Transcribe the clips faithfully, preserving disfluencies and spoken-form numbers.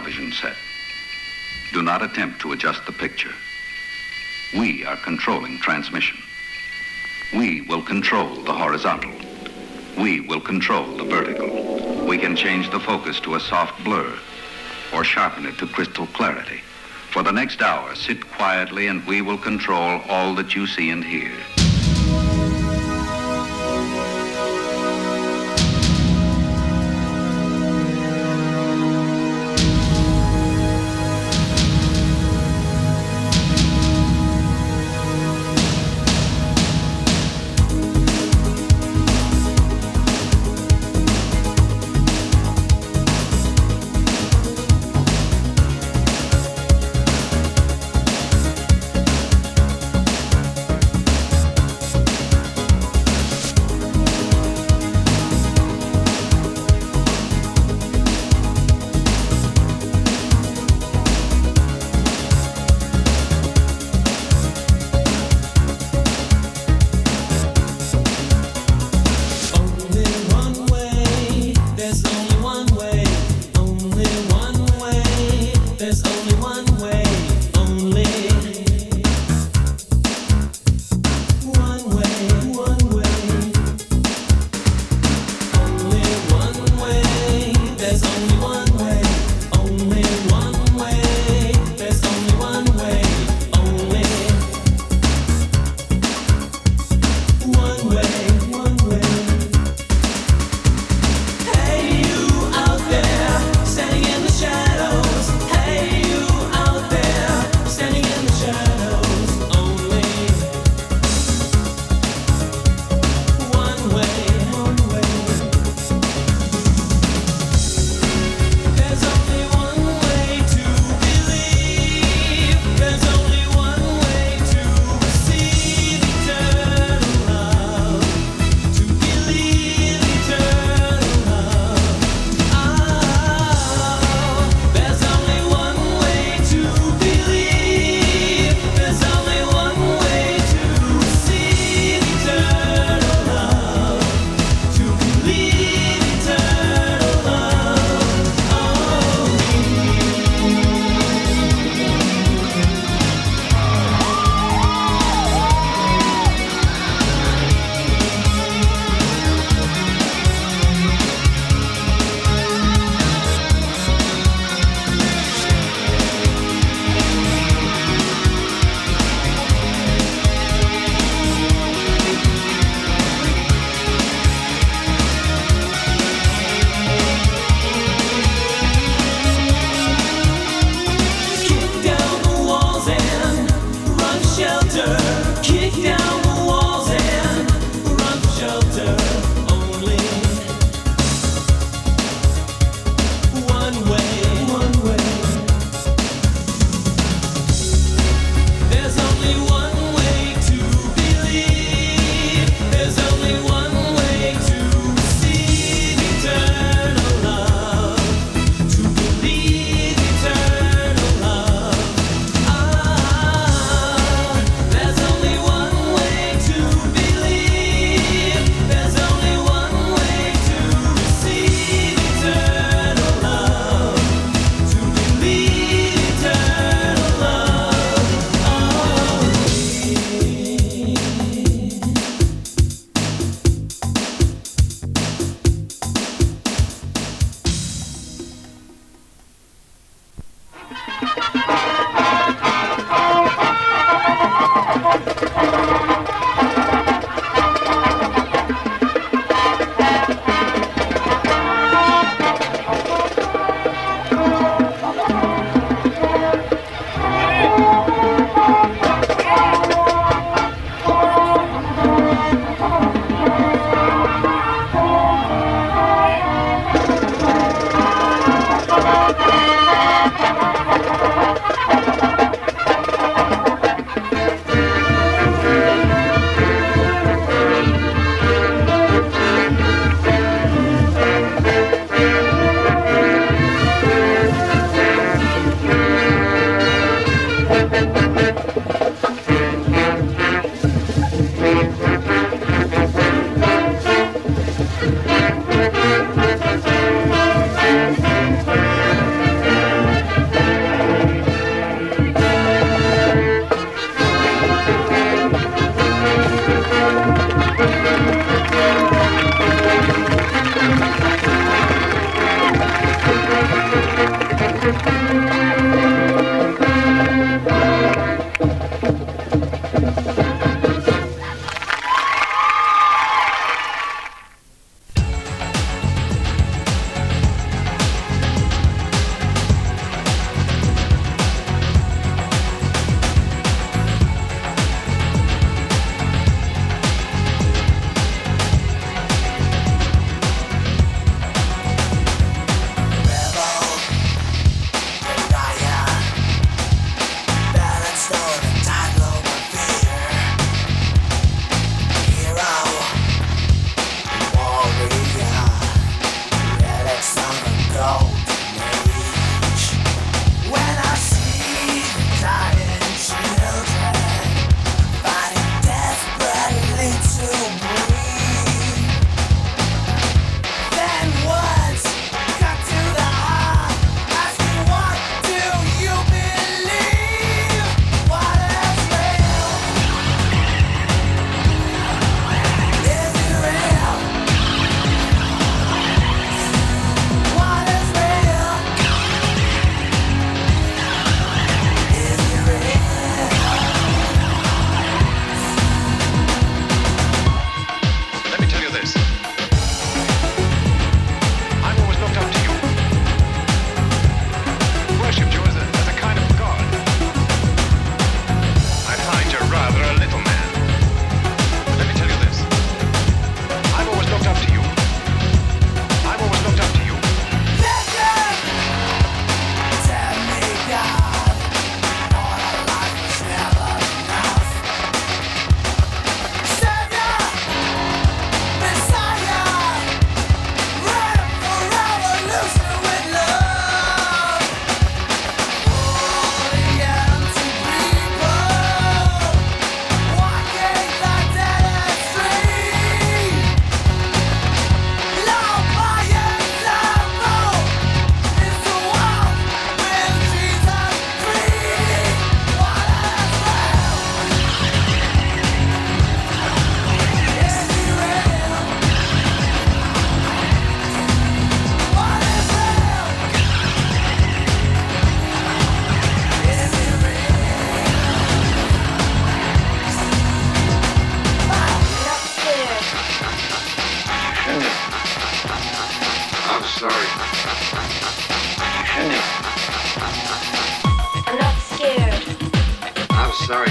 television set. Do not attempt to adjust the picture. We are controlling transmission. We will control the horizontal. We will control the vertical. We can change the focus to a soft blur or sharpen it to crystal clarity. For the next hour, sit quietly and we will control all that you see and hear.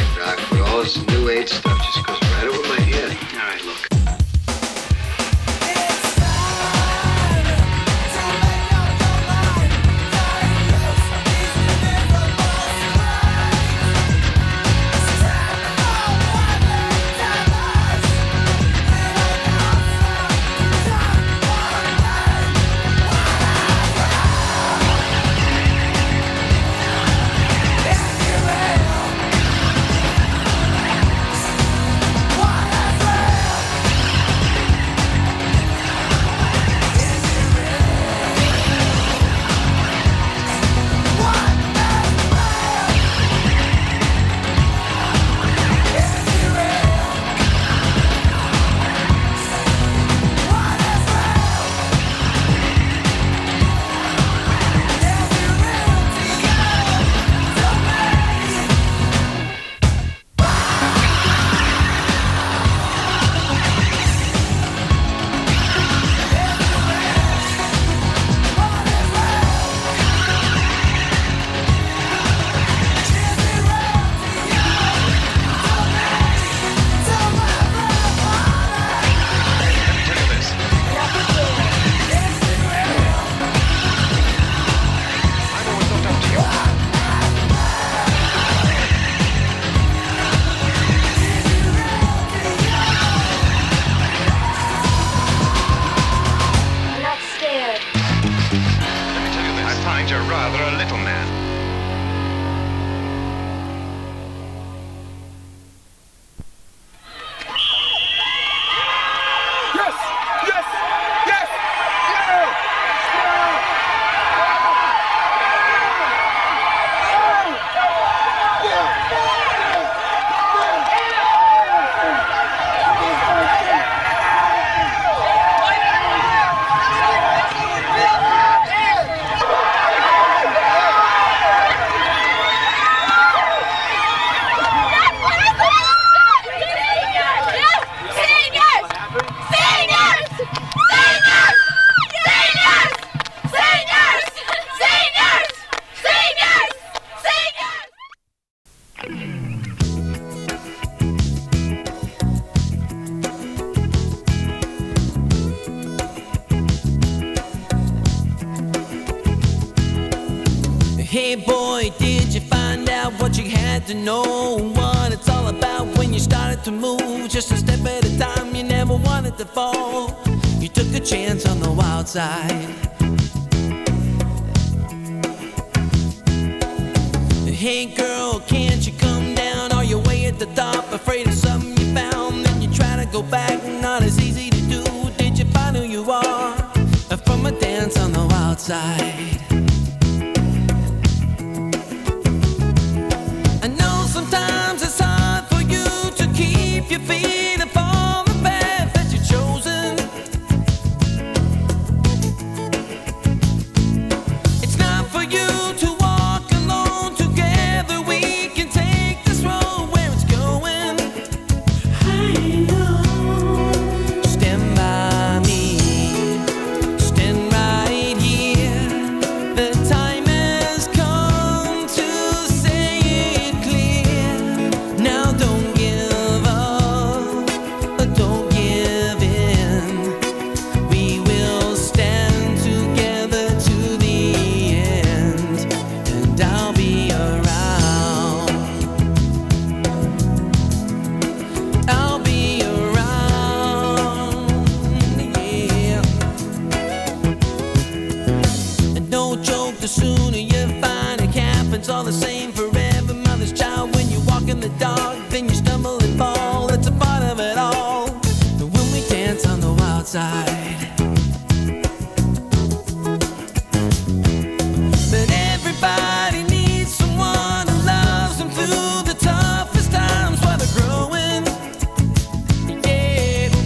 Doc, but all this new age stuff just goes right over my head. All right, look. You're rather a little man. Yes! Yes! Yes! Yeah! Hey boy, did you find out what you had to know? What it's all about when you started to move, just a step at a time, you never wanted to fall. You took a chance on the wild side. Hey girl, can't you come down? Are you way at the top, afraid of something you found? Then you try to go back, not as easy to do. Did you find who you are from a dance on the wild side? Sometimes it's hard for you to keep your feet upon the path that you've chosen. It's not for you to walk alone. Together we can take this road where it's going. I know. Stand by me. Stand right here. The time has come to say it clear. Now don't give up, don't give in. We will stand together to the end, and I'll be around. I'll be around, yeah. And no joke, the sooner you find it happens all the same forever. Mother's child, when you walk in the dark, then you stumble and fall. It's a part of it all. But when we dance on the wild side, but everybody needs someone who loves them through the toughest times while they're growing. Yeah.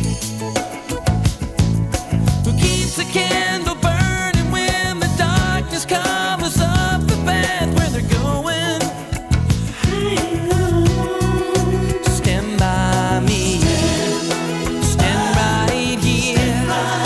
Who keeps a candle burning when the darkness covers up the path where they're going. Stand by me. Stand right here.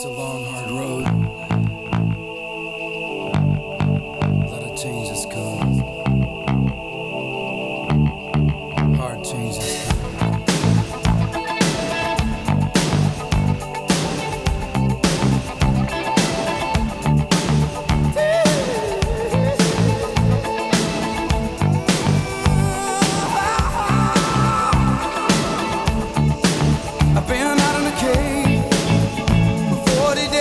It's a long, hard road. A lot of changes come. Hard changes come. I've been out in the cave for forty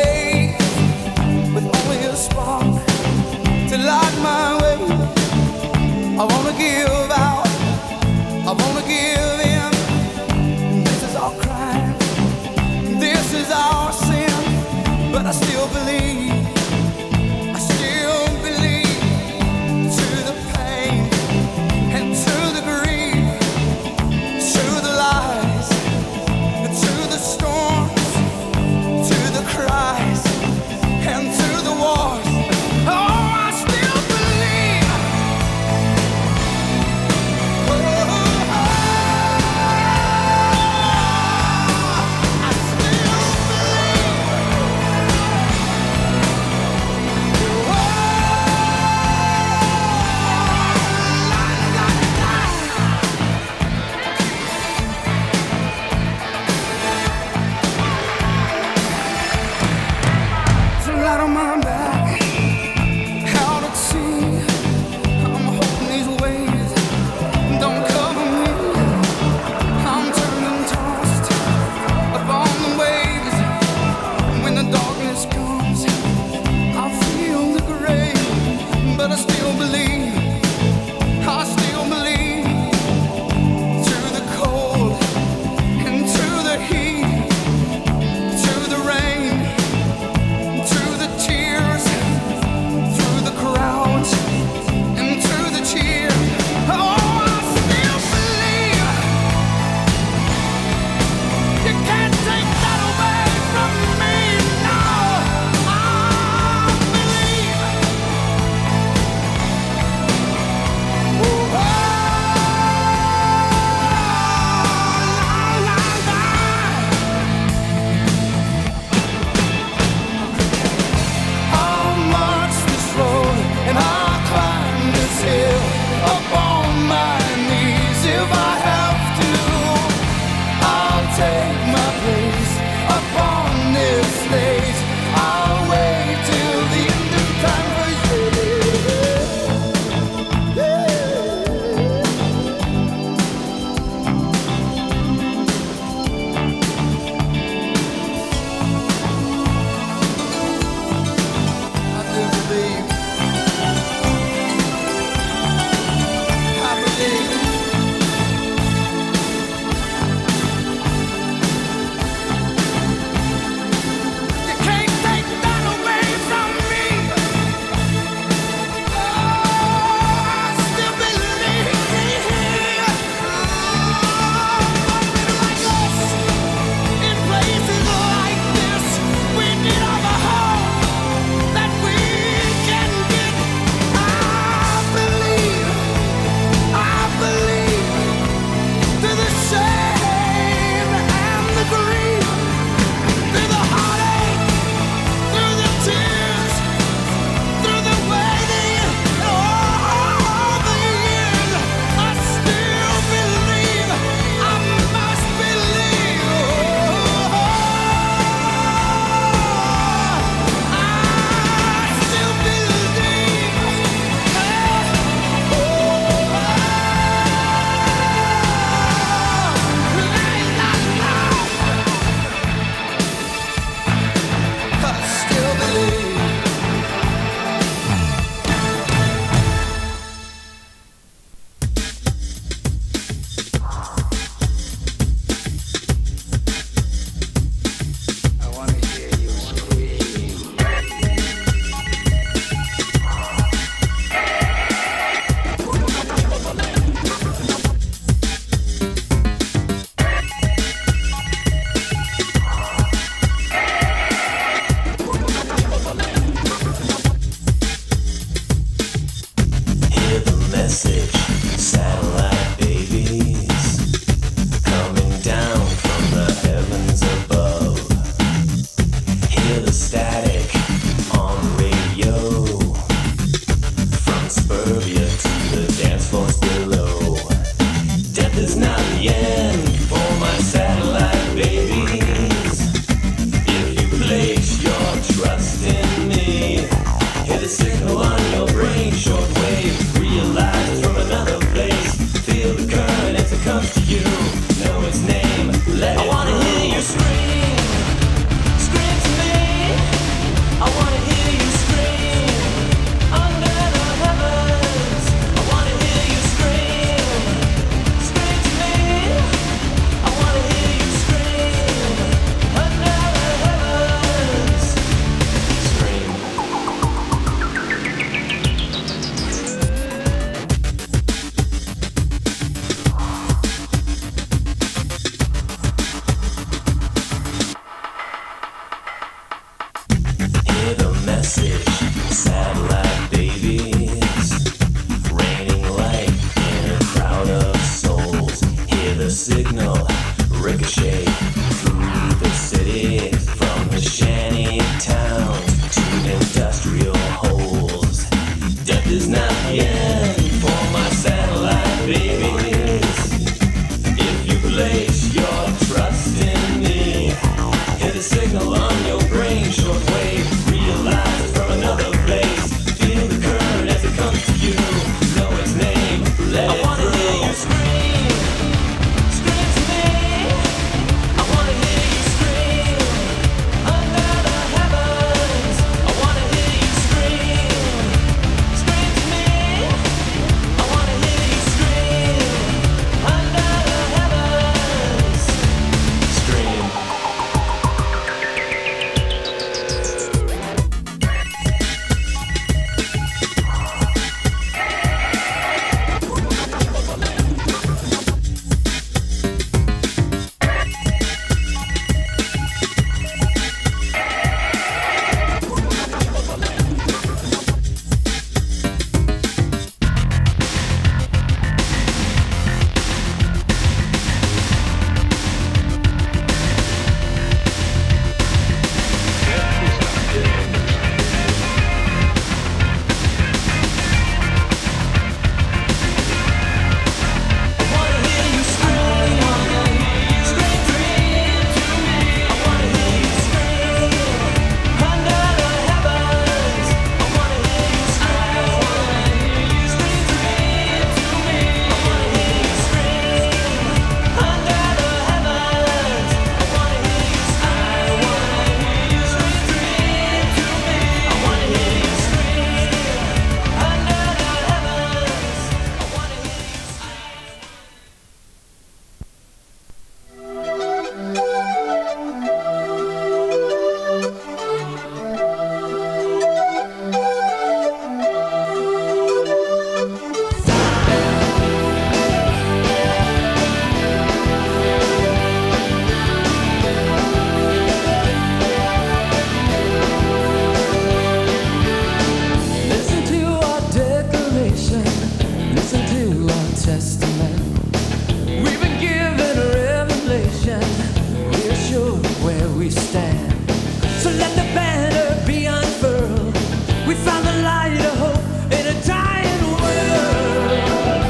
stand. So let the banner be unfurled. We found the light of hope in a dying world.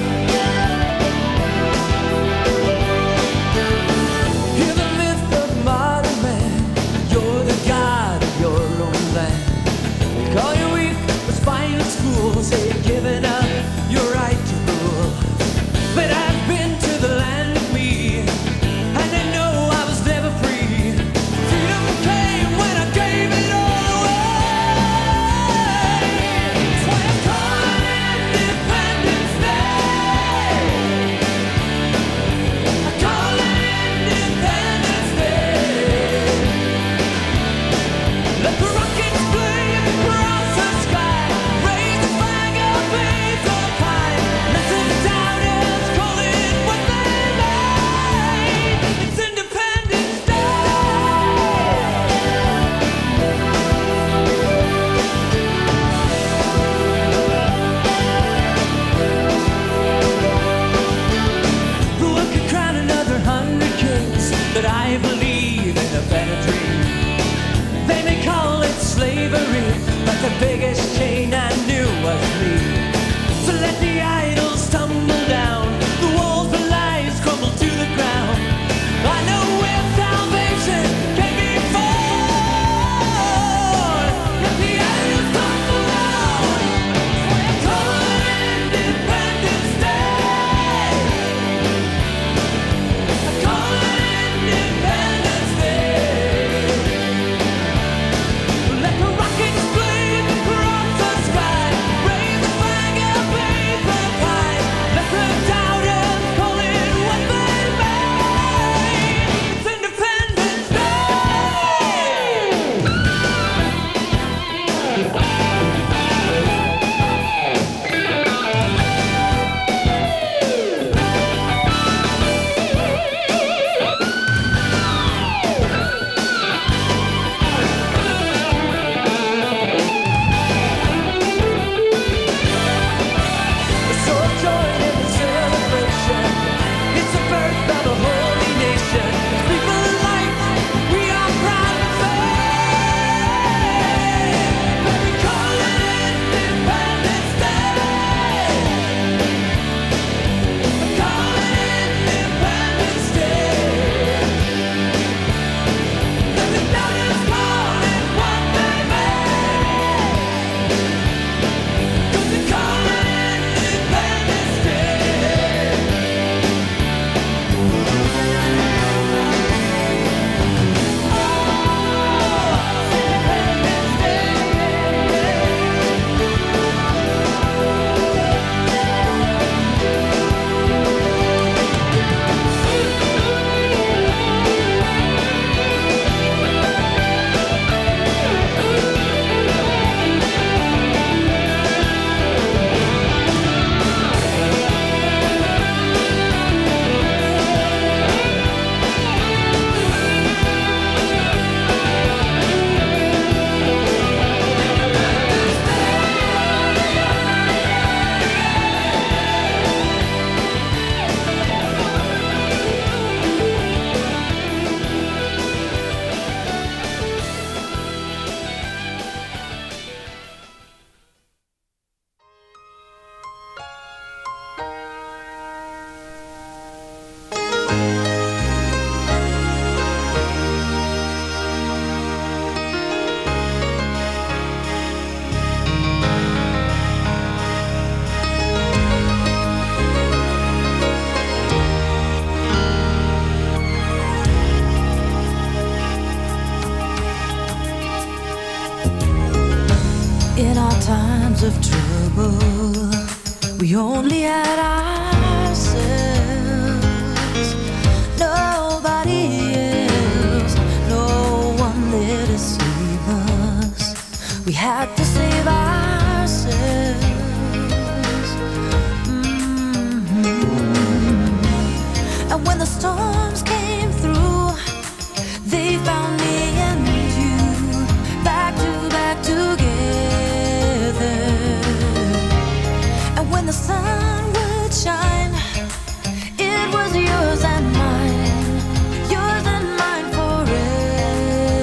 Hear the myth of modern man. You're the god of your own land. They call you weak, but spinal schools say you're giving up your right to rule. But I've been to the land of me, and I know I was never free. Freedom came when I gave it all away. That's why I call it Independence Day. I call it Independence Day. Let the rockets flame across the sky. Raise the flag of faith up high. Let the doubters call it what they may. It's Independence Day. The world could crown another hundred kings, but I believe in a better dream. They may call it slavery, but the biggest chain I knew was me. So let the idols tumble down, the walls of lies crumble to the ground. I know where salvation can be found. Let the idols tumble down. I call it Independence Day. I call it Independence Day. Let the rockets blaze across the sky. Raise the flag of faith up high. Let the doubters call it what they may. It's Independence Day. So join in the celebration. It's the birth of a holy nation. People alike, we are proud to say. We call it Independence Day. We call it Independence Day. Let the doubters call it what they may. 'Cause we call it Independence Day. In our times of trouble, we only had ourselves. Nobody else, no one there to save us. We had to save ourselves. Mhm. And when the storms came through, they found me and you back to back together. And when the sun would shine, it was yours and mine, yours and mine forever.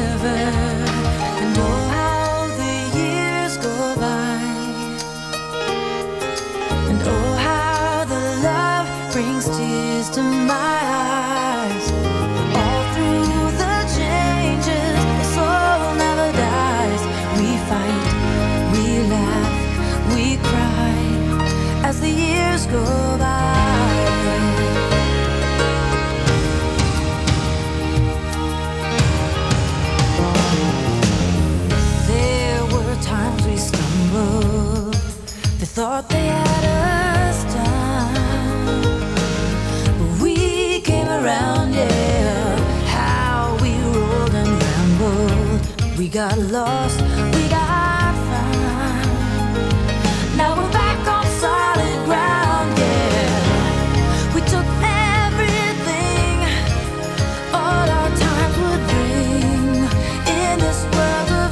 We got lost, we got found. Now we're back on solid ground, yeah. We took everything all our time would bring in this world of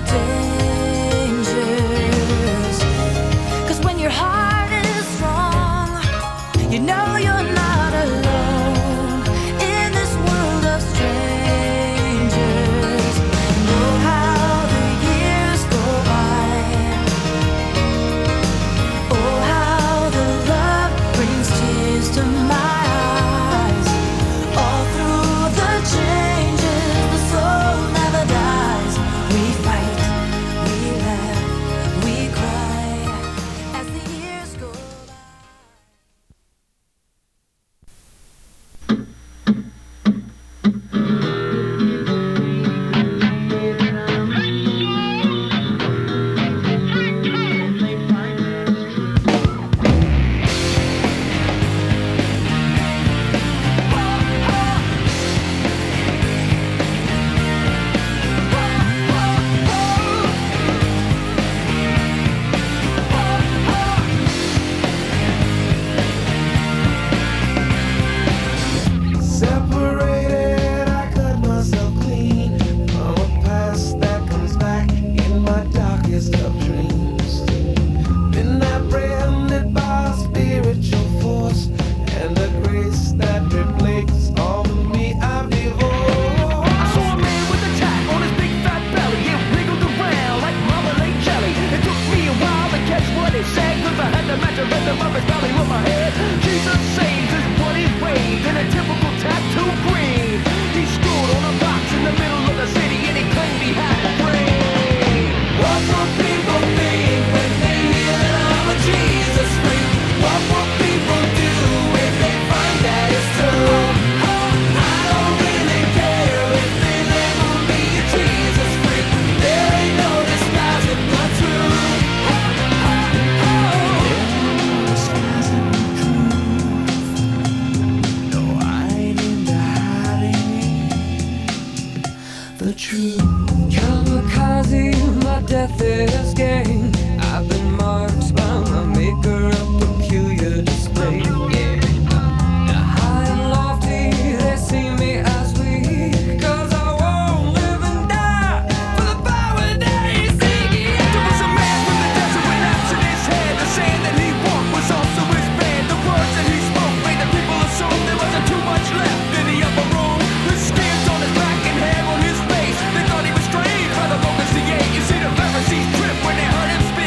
dangers. 'Cause when your heart is strong, you know you're not alone in this world of strangers. You know how the years go by. Oh, how the love brings tears to my eyes. All through the changes, the soul never dies. We fight, we laugh, we cry as the years go by. Separated, I cut myself clean from a past that comes back in my darkest of dreams. Been apprehended by a spiritual force and the grace that reflects all of me I've divorced. I saw a man with a tack on his big fat belly. It wiggled around like marmalade jelly. It took me a while to catch what he said, 'cause I had to match the rhythm of his belly with my head. Jesus saves is what he waved in a typical tattoo green. He stood on a box in the middle of the city and he claimed he had a brain. What will people think when they hear that I'm a Jesus freak? What will people do if they find that it's true? I don't really care if they label me a Jesus freak. There ain't no disguising the truth. No, I ain't into hiding the truth. Kamikaze, my death is gain. I've been marked by my maker, a peculiar display. Yeah. Now high and lofty, they see me as weak, 'cause I won't live and die for the power that he's seeking. There was a man from the desert with apps in his head. The sand that he walked was also his bed. The words that he spoke made the people assume there wasn't too much left in the upper room. With skins on his back and hair on his face, they thought he was strange by the focus he ate. You see the Pharisees trip when they heard him speak.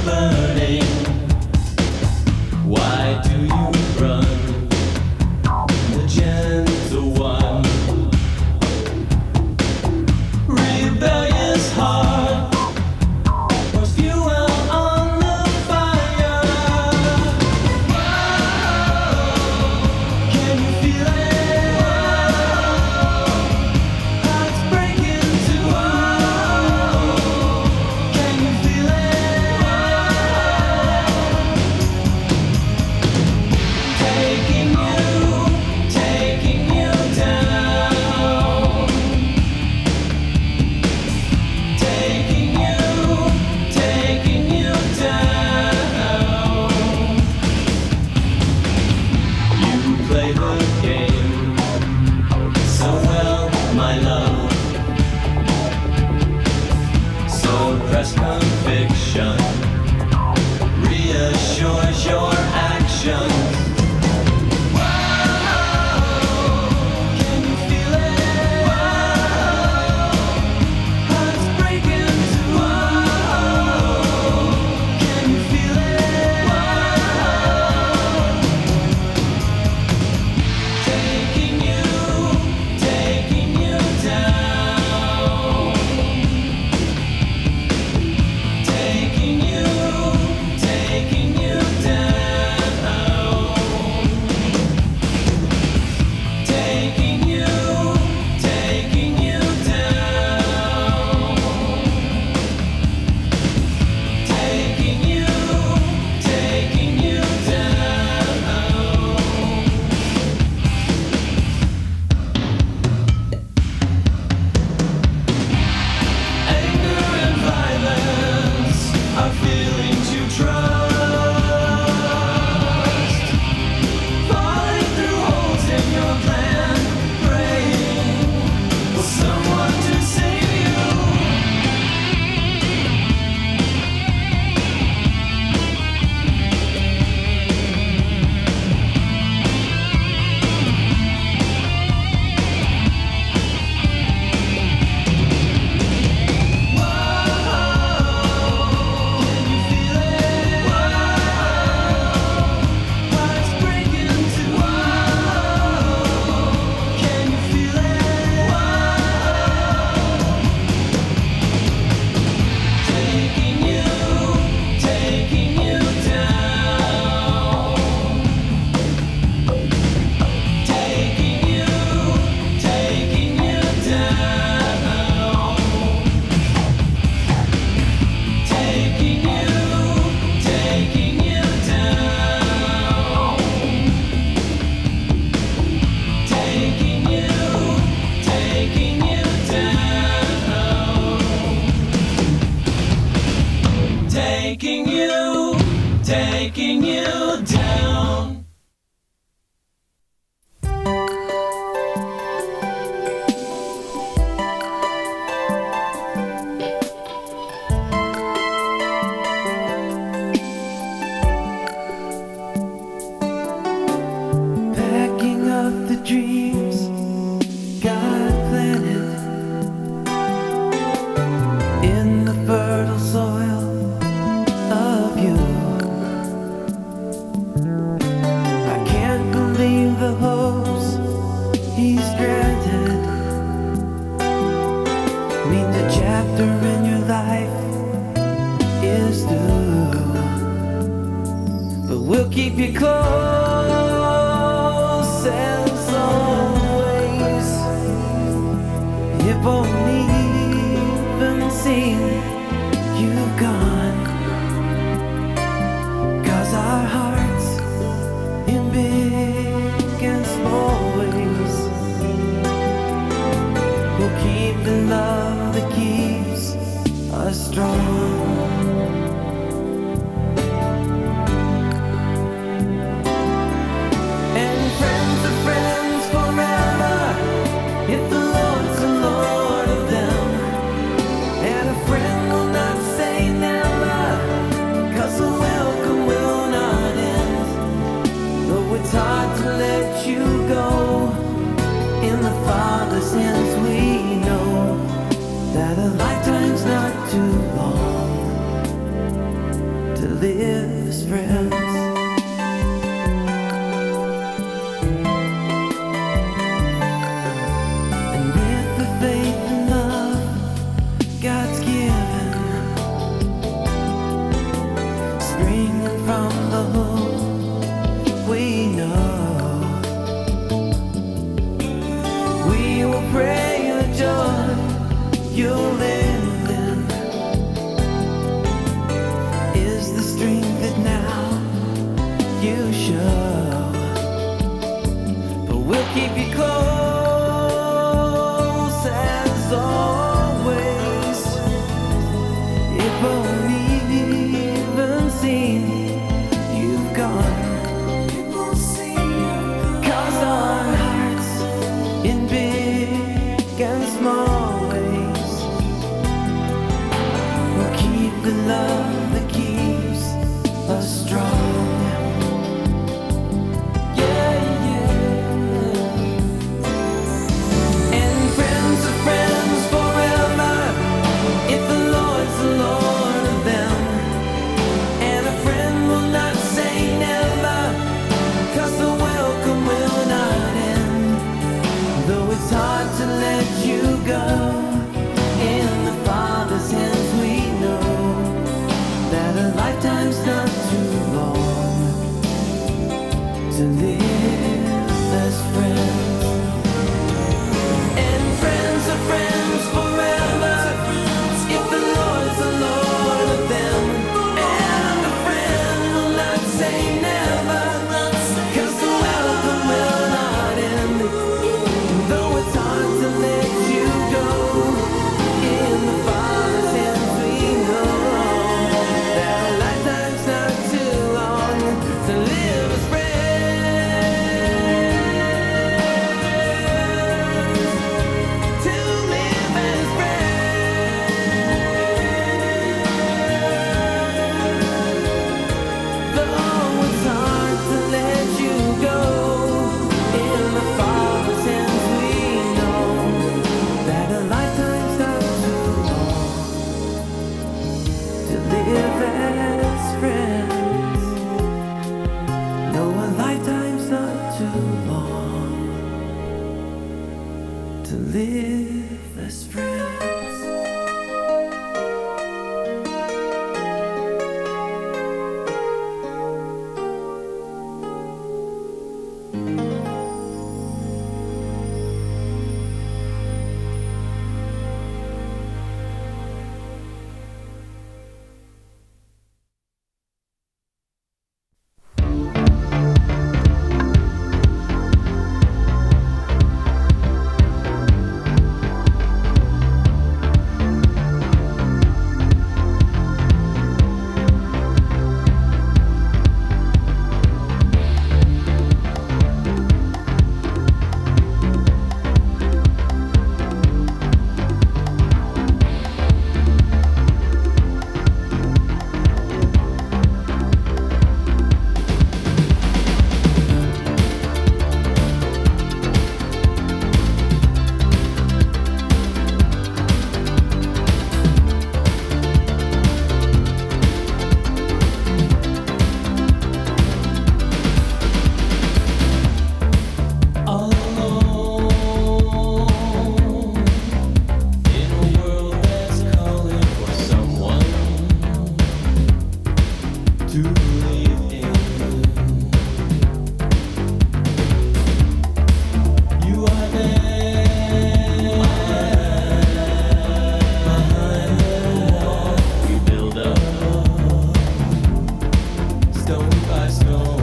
burning. Why do you run? The gentle one, rebellious heart. Conviction reassures your actions. Taking you, taking you down. Packing up the dreams God planted in the fertile soil of you. I can't believe the hopes he's granted. Mean the chapter in your life is through, but we'll keep you close as always. It won't even seem you've gone, 'cause our hearts in big and small ways will keep the love that keeps us strong. And friends are friends forever if the Lord's the Lord of them. And a friend will not say never, 'cause the welcome will not end. Though it's hard to let you go, in the Father's hands we know that a lifetime's not too long. live as friends. And with the faith and love God's given, springing from the hope we know, we will pray your joy you'll live in is the strength that now you show. But we'll keep you close as always. If only even seen you've gone, cause our hearts in big and small ways will keep the love that keeps us strong. Yeah, yeah. And friends are friends forever if the Lord's the Lord of them. And a friend will not say never, cause the welcome will not end. Though it's hard to let you go, in the Father's hands we know that a lifetime's not too long to live as friends. And friends are friends forever if the Lord's the Lord of them. And a friend will not say never, cause the welcome will not end. Though it's hard to let you go, in the Father's hands we know that a lifetime's not too long to live as friends. To live as friends. Though it's hard to let you go, in the Father's hands we know that a lifetime's not too long to live as friends. No, a lifetime's not too long to live as friends. All alone in a world that's calling for someone to believe in. You are there behind the wall we build up, stone by stone.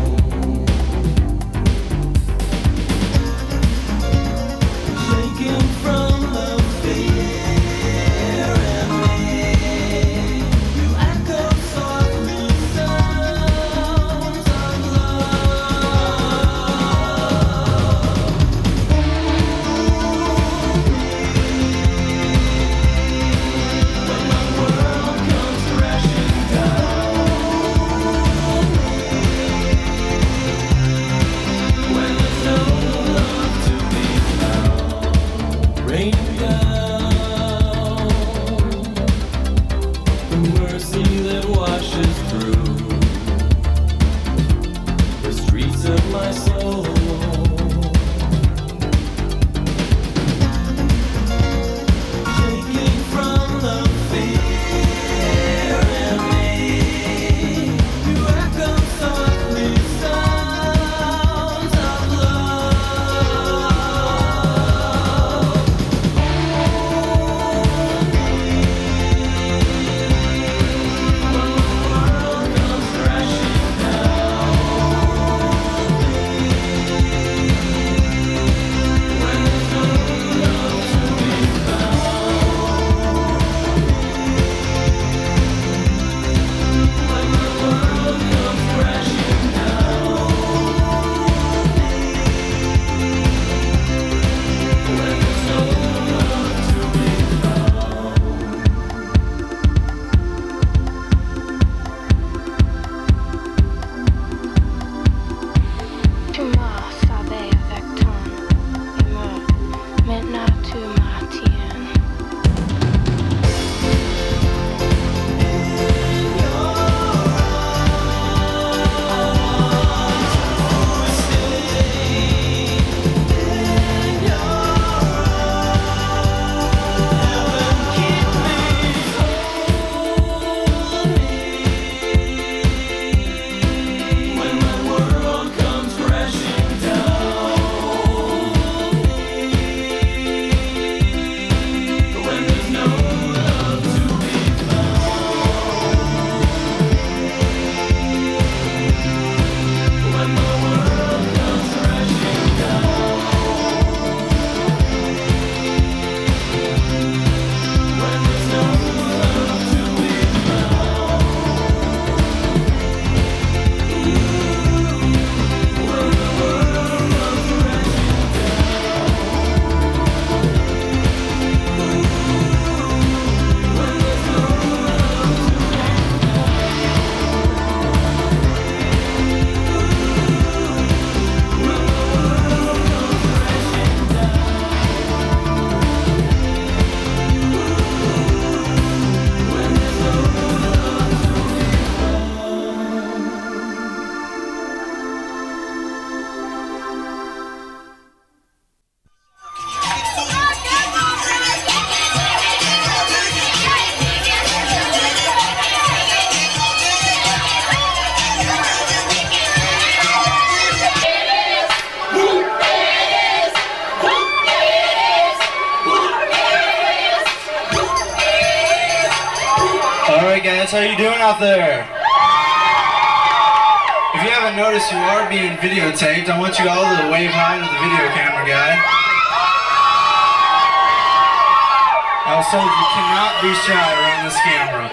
Shaking from the fear and me, you echo softly sounds of love. When my world comes crashing down, when there's no love to be found, rain down the mercy that washes through. How you doing out there? If you haven't noticed, you are being videotaped. I want you all to wave hi to the video camera guy. I was told you cannot be shy around this camera.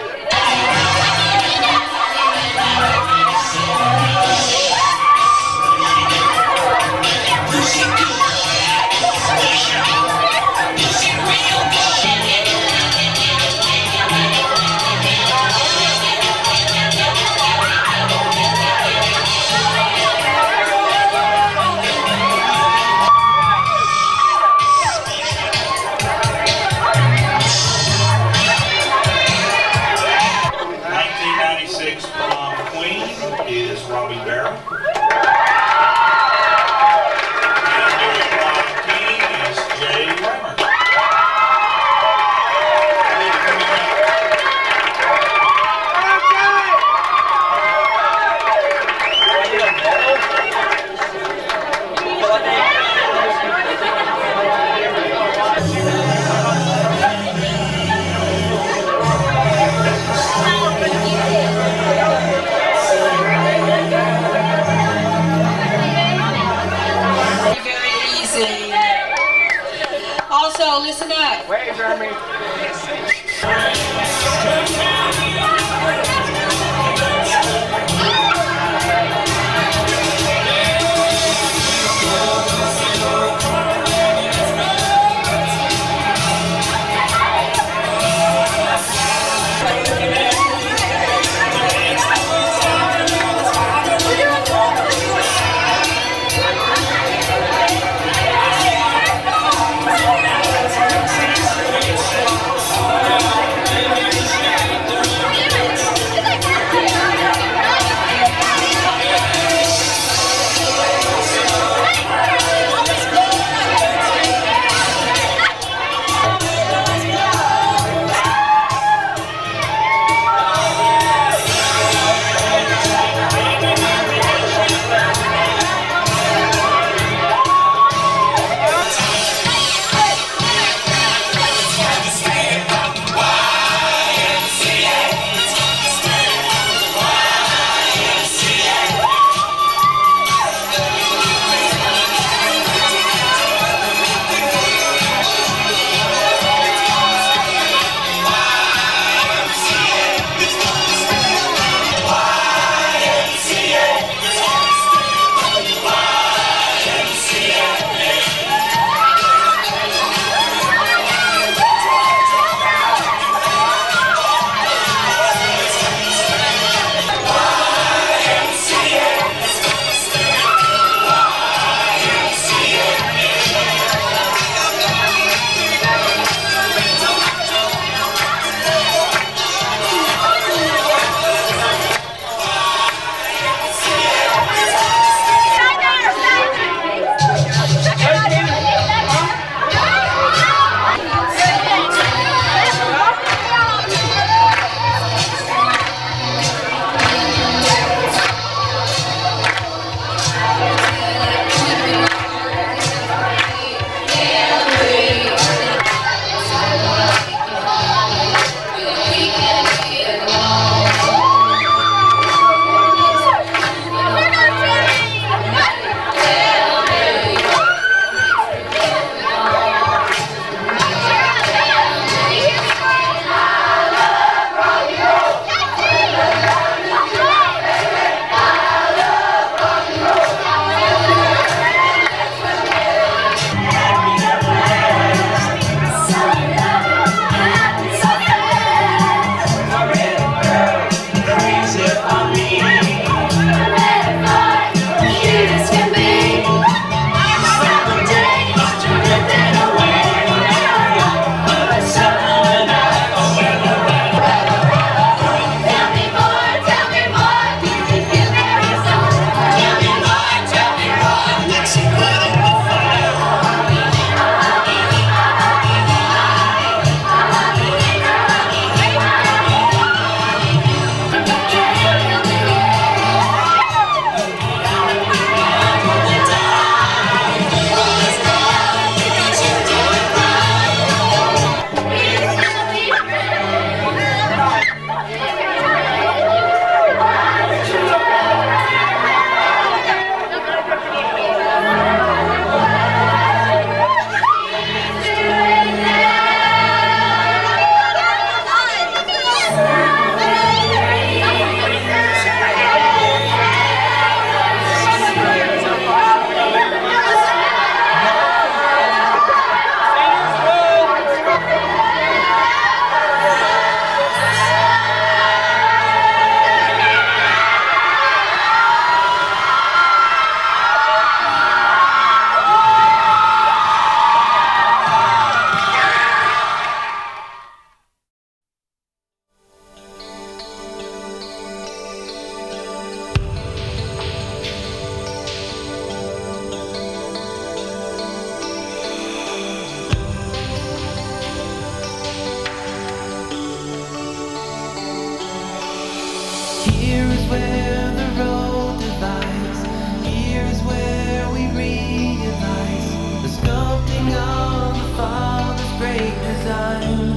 Here is where the road divides. Here is where we realize the sculpting of the Father's great design.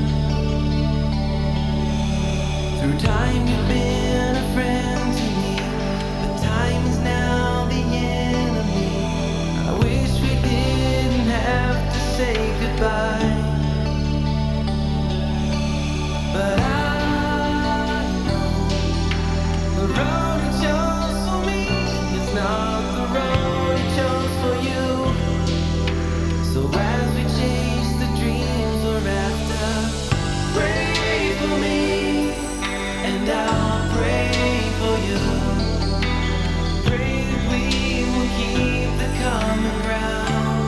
Through time you've been a friend to me, but time is now the enemy. I wish we didn't have to say goodbye, but I know the road you chose for me is not the road you chose for you. So as we chase the dreams we're after, pray for me and I'll pray for you. Pray that we will keep the common ground.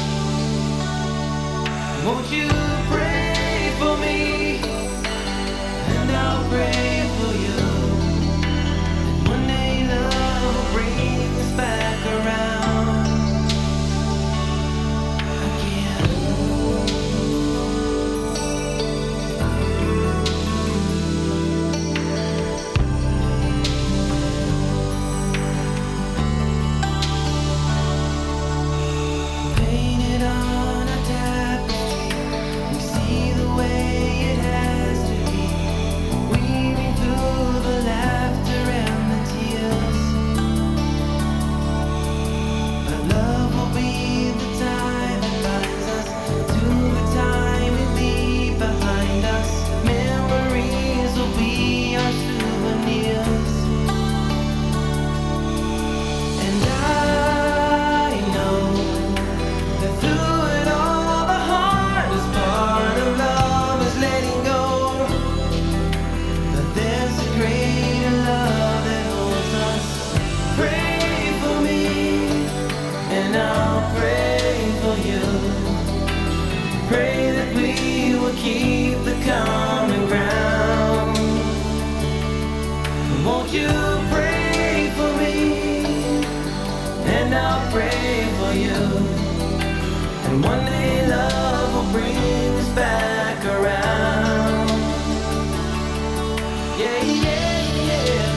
Won't you pray for me and I'll pray for you. And one day love will bring us back around again. Painted on a tapestry, we see the way it has to be, weaving through the laughter and the tears. But love will be the tie that binds us to the time we leave behind us. Memories will be our souvenirs. And I know that through it all, the hardest part of love is letting go. But there's a greater love that holds us. Pray for me, and I'll pray for you. Pray that we will keep the common ground. Won't you pray for me, and I'll pray for you. And one day love will bring us back around. Yeah, yeah, yeah.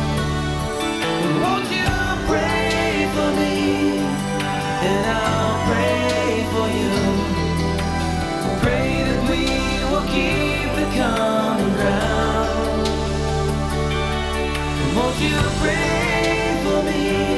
Won't you pray for me, and I'll pray for you. Pray that we will keep the common ground. Won't you pray for me?